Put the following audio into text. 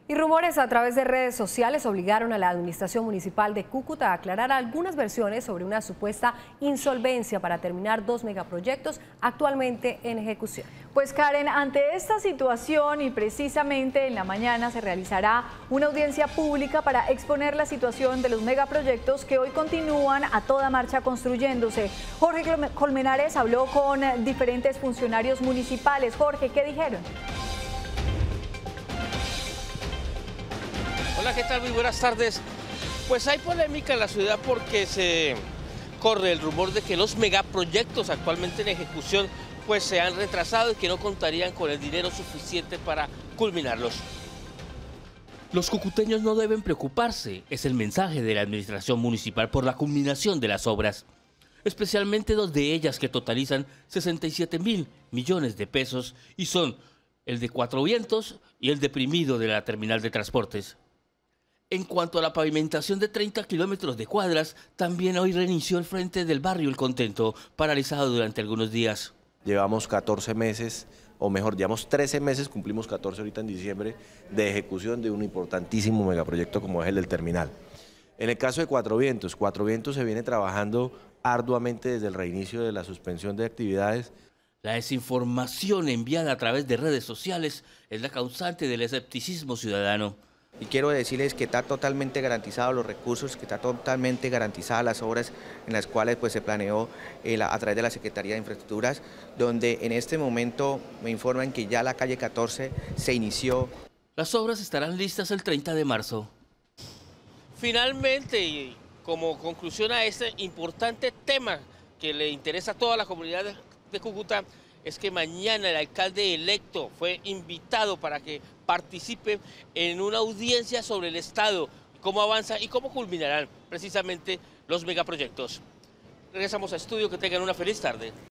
Y rumores a través de redes sociales obligaron a la administración municipal de Cúcuta a aclarar algunas versiones sobre una supuesta insolvencia para terminar 2 megaproyectos actualmente en ejecución. Pues Karen, ante esta situación y precisamente en la mañana se realizará una audiencia pública para exponer la situación de los megaproyectos que hoy continúan a toda marcha construyéndose. Jorge Colmenares habló con diferentes funcionarios municipales. Jorge, ¿qué dijeron? Hola, ¿qué tal? Muy buenas tardes. Pues hay polémica en la ciudad porque se corre el rumor de que los megaproyectos actualmente en ejecución pues se han retrasado y que no contarían con el dinero suficiente para culminarlos. Los cucuteños no deben preocuparse, es el mensaje de la administración municipal por la culminación de las obras, especialmente 2 de ellas que totalizan 67.000 millones de pesos y son el de Cuatro Vientos y el deprimido de la terminal de transportes. En cuanto a la pavimentación de 30 kilómetros de cuadras, también hoy reinició el frente del barrio El Contento, paralizado durante algunos días. Llevamos 14 meses, o mejor, llevamos 13 meses, cumplimos 14 ahorita en diciembre, de ejecución de un importantísimo megaproyecto como es el del terminal. En el caso de Cuatro Vientos se viene trabajando arduamente desde el reinicio de la suspensión de actividades. La desinformación enviada a través de redes sociales es la causante del escepticismo ciudadano. Y quiero decirles que está totalmente garantizado los recursos, que está totalmente garantizadas las obras en las cuales pues, se planeó a través de la Secretaría de Infraestructuras, donde en este momento me informan que ya la calle 14 se inició. Las obras estarán listas el 30 de marzo. Finalmente, y como conclusión a este importante tema que le interesa a toda la comunidad de Cúcuta, es que mañana el alcalde electo fue invitado para que participe en una audiencia sobre el Estado, cómo avanza y cómo culminarán precisamente los megaproyectos. Regresamos a estudio, que tengan una feliz tarde.